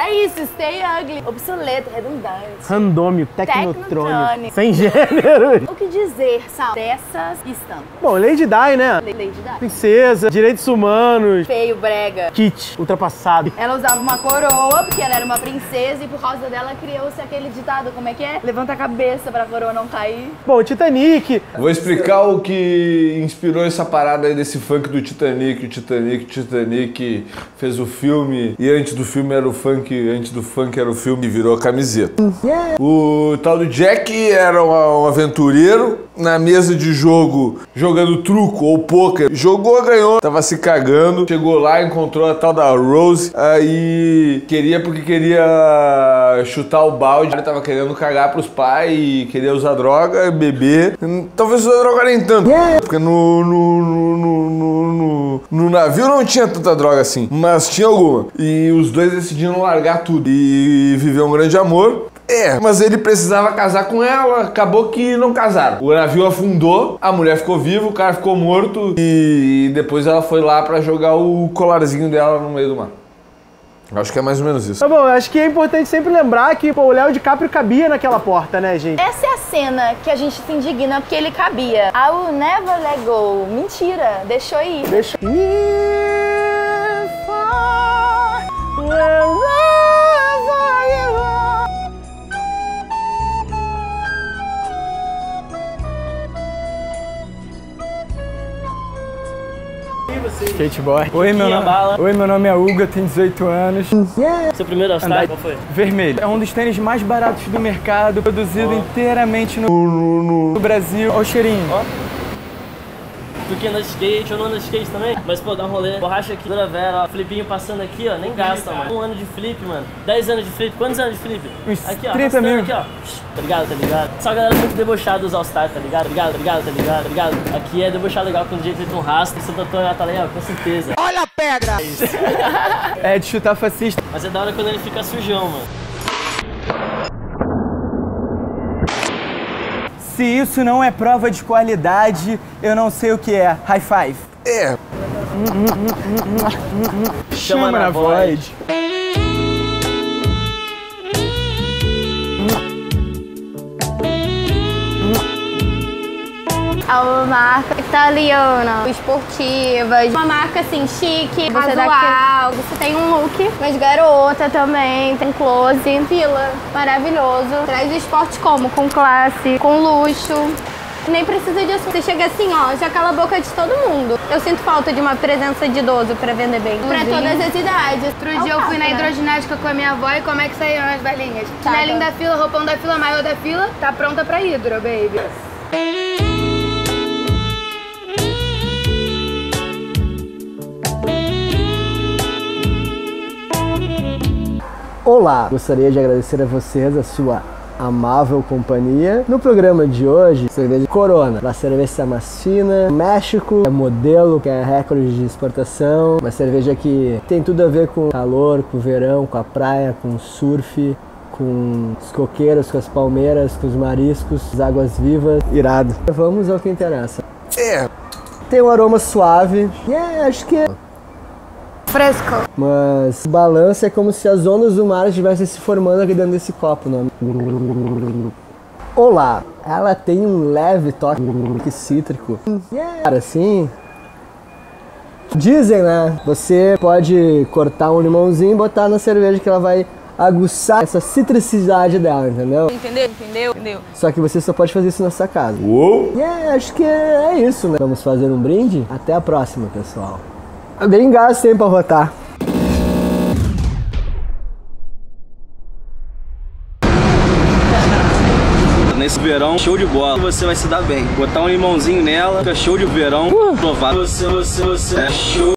É isso, stay ugly. Obsoleto, redundante. Randômio, tecnotrônico. Tecnotrônico. Sem gênero. O que dizer, Sal, dessas estampas? Bom, Lady Di, né? Lady Di. Princesa, direitos humanos, Feio, brega. kit, ultrapassado. Ela usava uma coroa, porque ela era uma princesa, e por causa dela criou-se aquele ditado, como é que é? Levanta a cabeça pra coroa não cair. Bom, Titanic. Vou explicar o que inspirou essa parada aí desse funk do Titanic. O Titanic fez o filme, e antes do filme era o funk, antes do funk era o filme e virou a camiseta. O tal do Jack era um aventureiro na mesa de jogo, jogando truco ou poker. Jogou, ganhou, tava se cagando, chegou lá, encontrou a tal da Rose, aí porque queria chutar o balde, ele tava querendo cagar pros pais, queria usar droga, beber. Talvez usar droga nem tanto, porque no navio não tinha tanta droga assim, mas tinha alguma. E os dois decidiram largar tudo e viver um grande amor. Mas ele precisava casar com ela, acabou que não casaram. O navio afundou, a mulher ficou viva, o cara ficou morto e depois ela foi lá pra jogar o colarzinho dela no meio do mar. Acho que é mais ou menos isso. Tá bom, acho que é importante sempre lembrar que o Léo DiCaprio cabia naquela porta, né, gente? Essa é a cena que a gente se indigna porque ele cabia. I will never let go. Mentira, deixou ir. Deixa... Skateboard. Oi, meu nome é Hugo, eu tenho 18 anos. Seu primeiro All-Star, qual foi? Vermelho. É um dos tênis mais baratos do mercado, produzido inteiramente no Brasil. Olha o cheirinho. Ó. Tu que anda de skate, eu não ando de skate também, mas pô, dá um rolê, borracha aqui, dura vera, ó, flipinho passando aqui, ó, nem gasta, mano. 1 ano de flip, mano, 10 anos de flip, quantos anos de flip? Uns aqui, ó, 30 mil. aqui, ó, tá ligado, tá ligado? Só a galera muito debochada dos All-Star, tá ligado, tá ligado? Aqui é debochar legal quando o jeito de um rastro, Santo Antônio tá legal, com certeza. Olha a pedra! É de chutar fascista. Mas é da hora quando ele fica sujão, mano. Se isso não é prova de qualidade, eu não sei o que é. High five. Chama na voz. É uma marca italiana, esportivas, uma marca assim chique, casual. Você tem um look, mas garota também, tem close, fila, maravilhoso. Traz o esporte como? Com classe, com luxo. Nem precisa disso. Você chega assim, ó, já cala a boca de todo mundo. Eu sinto falta de uma presença de idoso pra vender bem. Pra todas as idades. Outro dia eu fui na hidroginástica com a minha avó e como é que saíram as velhinhas? Chinelinho da fila, roupão da fila, maiô da fila, tá pronta pra hidro, baby. Olá, gostaria de agradecer a vocês a sua amável companhia. No programa de hoje, cerveja Corona, uma cerveja mais fina, México, é modelo, que é recorde de exportação, uma cerveja que tem tudo a ver com calor, com o verão, com a praia, com o surf, com os coqueiros, com as palmeiras, com os mariscos, as águas vivas, irado. Vamos ao que interessa. Tem um aroma suave, acho que é Fresco. mas o balanço é como se as ondas do mar estivessem se formando aqui dentro desse copo, né? Olá, ela tem um leve toque cítrico. Cara, assim... Dizem, né? Você pode cortar um limãozinho e botar na cerveja que ela vai aguçar essa citricidade dela, entendeu? Entendeu? Só que você só pode fazer isso na sua casa. Uou! Acho que é isso, né? Vamos fazer um brinde? Até a próxima, pessoal. Alguém gasta tempo pra votar. Nesse verão, show de bola. Você vai se dar bem. Botar um limãozinho nela, fica show de verão. Provar. Você é show.